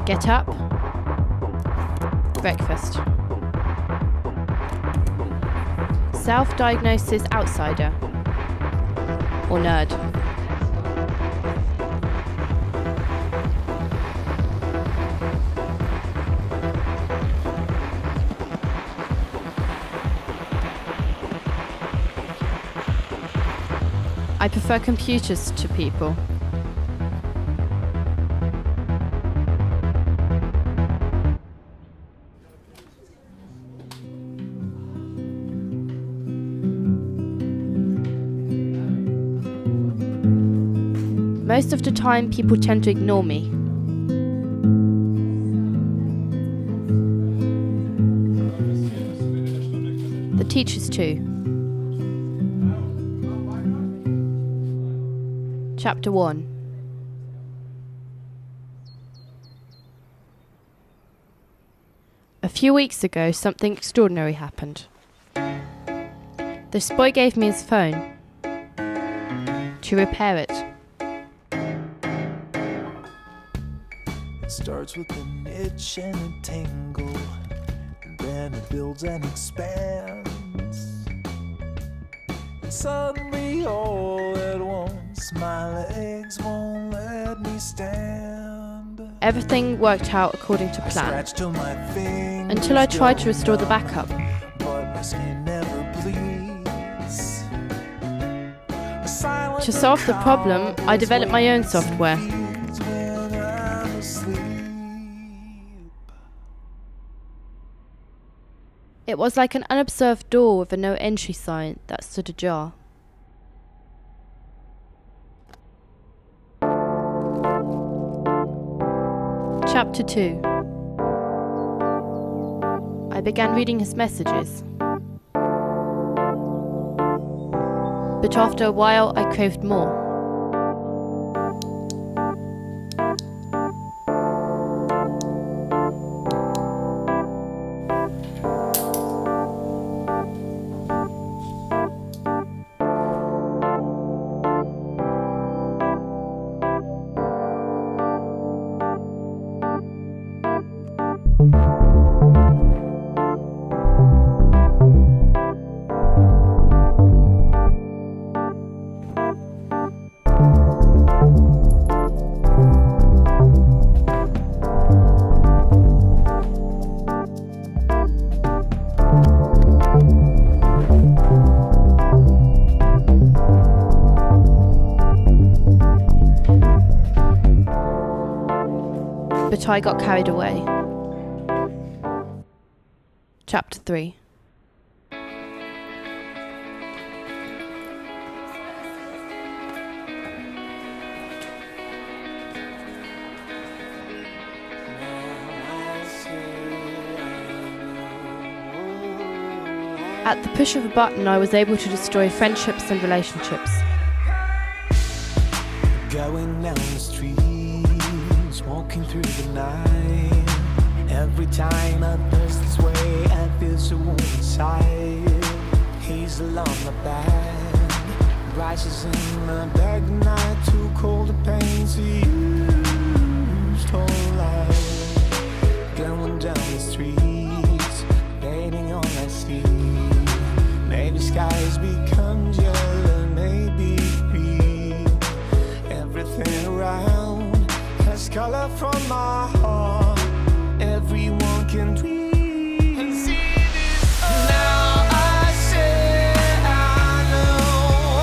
Get up. Breakfast. Self-diagnosis outsider. Or nerd. I prefer computers to people. Most of the time, people tend to ignore me. The teachers too. Chapter 1. A few weeks ago, something extraordinary happened. This boy gave me his phone to repair it. It starts with an itch and a tingle, and then it builds and expands. And suddenly, all at once, my legs won't let me stand. Everything worked out according to plan, until I tried to restore the backup. But my skin never bleeds. To solve the problem, I developed my own software. It was like an unobserved door with a no entry sign that stood ajar. Chapter 2. I began reading his messages. But after a while, I craved more. But I got carried away. Chapter 3. At the push of a button, I was able to destroy friendships and relationships. Going down the streets, walking through the night. Every time I pass this way, I feel so warm inside. He's along my back, rises in my back, night too cold to pain to use whole life. Going down the streets, fading all I see. Maybe skies become yellow, maybe green. Everything around has color from my heart. Everyone can dream. Now I say I know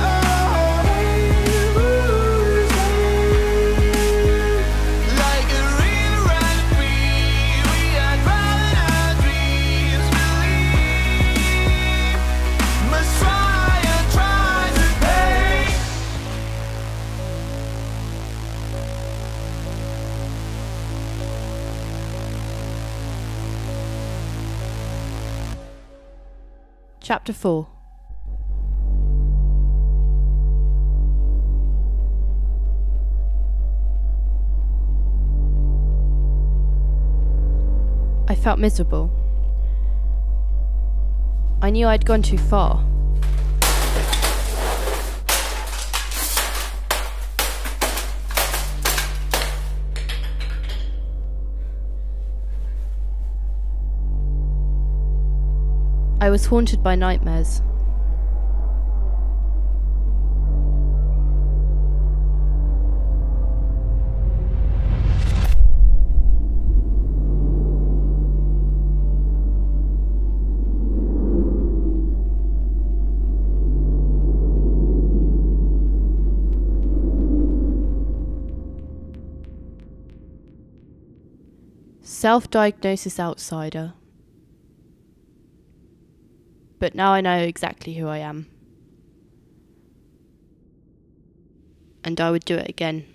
like a river running free. We are driving our dreams believe. Must try to pay. Chapter 4. I felt miserable. I knew I'd gone too far. was haunted by nightmares. Self-diagnosis outsider. But now I know exactly who I am. And I would do it again.